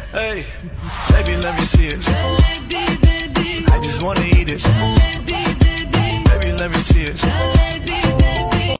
Hey, baby, let me see it. I just wanna eat it. Baby, let me see it.